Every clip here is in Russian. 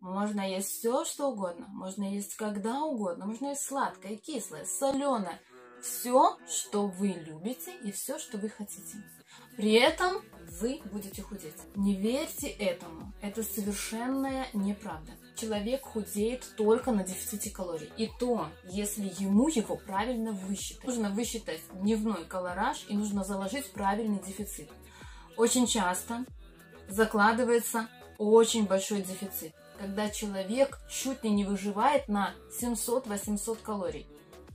Можно есть все, что угодно. Можно есть когда угодно. Можно есть сладкое, кислое, соленое. Все, что вы любите и все, что вы хотите. При этом вы будете худеть. Не верьте этому. Это совершенная неправда. Человек худеет только на дефиците калорий. И то, если ему его правильно высчитать. Нужно высчитать дневной калораж и нужно заложить правильный дефицит. Очень часто закладывается очень большой дефицит, когда человек чуть ли не выживает на 700-800 калорий.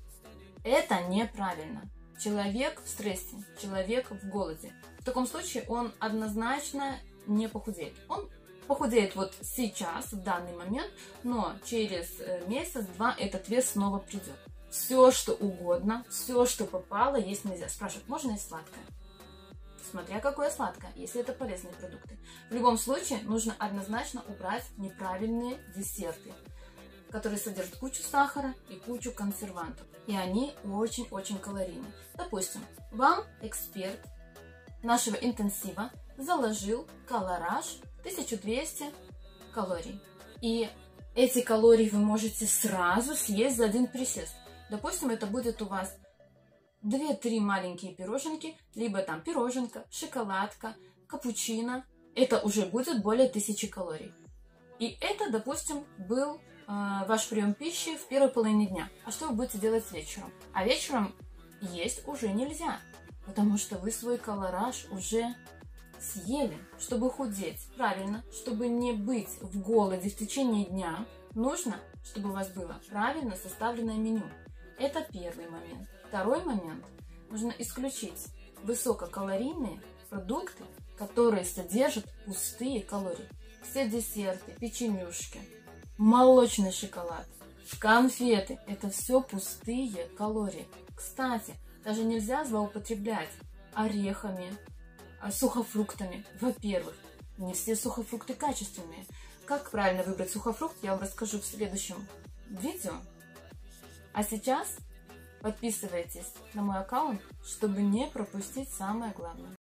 Это неправильно. Человек в стрессе, человек в голоде. В таком случае он однозначно не похудеет. Он похудеет вот сейчас, в данный момент, но через месяц-два этот вес снова придет. Все, что угодно, все, что попало, есть нельзя. Спрашивают, можно есть сладкое? Смотря какое сладкое, если это полезные продукты. В любом случае, нужно однозначно убрать неправильные десерты, которые содержат кучу сахара и кучу консервантов. И они очень-очень калорийны. Допустим, вам эксперт нашего интенсива заложил калораж 1200 калорий. И эти калории вы можете сразу съесть за один присест. Допустим, это будет у вас 2-3 маленькие пироженки, либо там пироженка, шоколадка, капучино. Это уже будет более 1000 калорий. И это, допустим, был ваш прием пищи в первой половине дня. А что вы будете делать вечером? А вечером есть уже нельзя, потому что вы свой калораж уже съели. Чтобы худеть правильно, чтобы не быть в голоде в течение дня, нужно, чтобы у вас было правильно составленное меню. Это первый момент. Второй момент. Нужно исключить высококалорийные продукты, которые содержат пустые калории. Все десерты, печенюшки, молочный шоколад, конфеты – это все пустые калории. Кстати, даже нельзя злоупотреблять орехами, сухофруктами. Во-первых, не все сухофрукты качественные. Как правильно выбрать сухофрукт, я вам расскажу в следующем видео. А сейчас подписывайтесь на мой аккаунт, чтобы не пропустить самое главное.